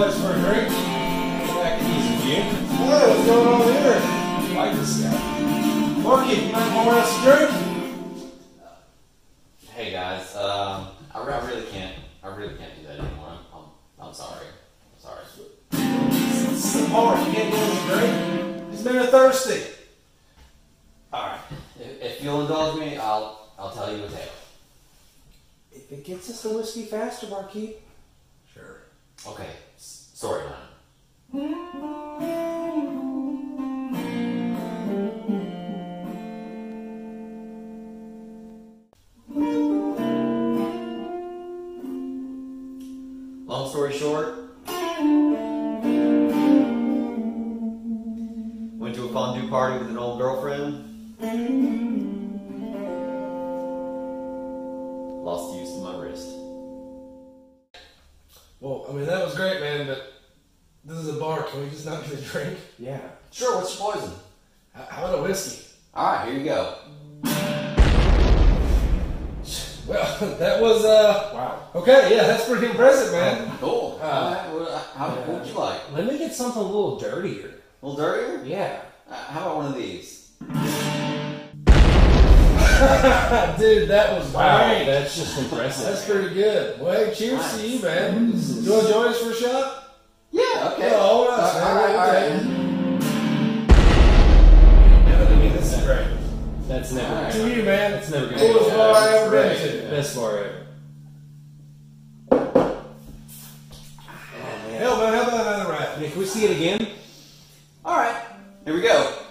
us for a drink? Back easy, Jim. Hey, what's going on here? I like this guy. Marky, you might pour us a drink? Hey guys, I really can't do that anymore. I'm sorry. I'm sorry. This is the bar. You can't get us a drink. These men are thirsty. All right. If you'll indulge me, I'll tell you a tale. If it gets us the whiskey faster, Marky. Sure. Okay. Story time. Long story short, went to a fondue party with an old girlfriend. Lost use of my wrist. Well, I mean, that was great, man, but this is a bar. Can we just not get a drink? Yeah. Sure, what's your poison? How about a whiskey? Alright, here you go. Well, that was, wow. Okay, yeah, that's pretty impressive, man. Cool. Alright, what would you like? Let me get something a little dirtier. A little dirtier? Yeah. How about one of these? Dude, that was great. That's just impressive. That's pretty good. Well, hey, cheers Nice. to you, man. Do you want to join us for a shot? Yeah, okay. Yeah, all right, man. Alright. Yeah, I mean, this is great. That's never Alright. To you, man. That's never gonna Coolest be bar I ever been Great. to. Best bar ever. Hell, man, how about another round? Hey, can we see it again? Alright, here we go.